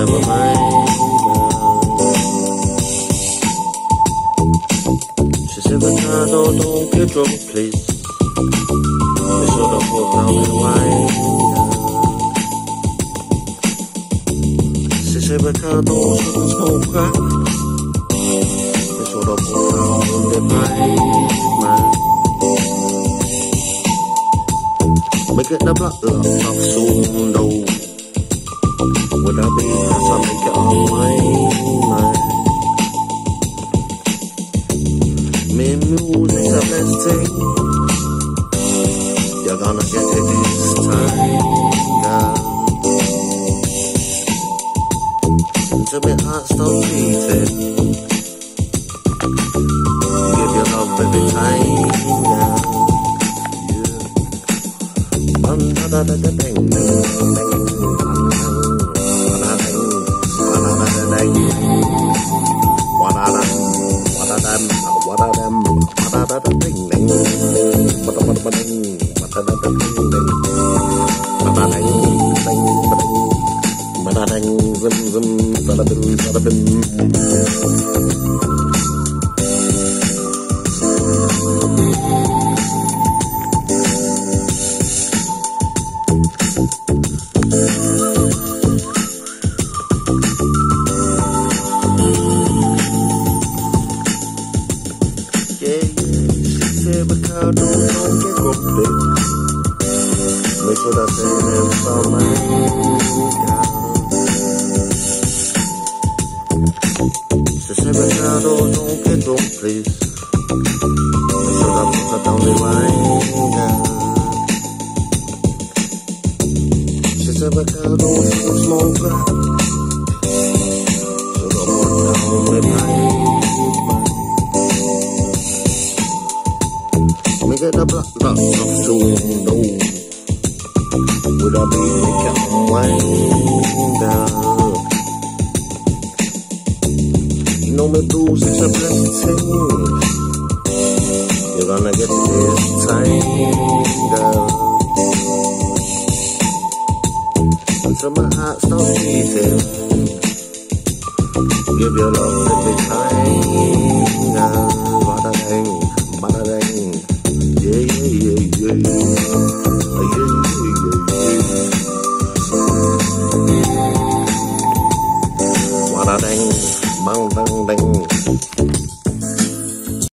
never mind. She said, Ricardo, don't get drunk, please. They sort of put down the wine. She said, Ricardo, shouldn't smoke crack. They sort of put down the pipe, man. We get the blood locked off soon, though. Would I be as I make it all mine? Me music's a blessing. You're gonna get it this time, girl. Until my heart stops beating. Give your love every time, girl. Ricardo, don't get grumpy. Make sure that they never saw my She said, Ricardo, don't get drunk, please. Make sure that put her down the line. She said, Ricardo, don't smoke crack. So don't put down the line. Me get the black lock off soon, no. Would I be making wine down? You know me blues is a blessing. You're gonna get this time, girl. Until my heart stops beating. Give your love every time, girl.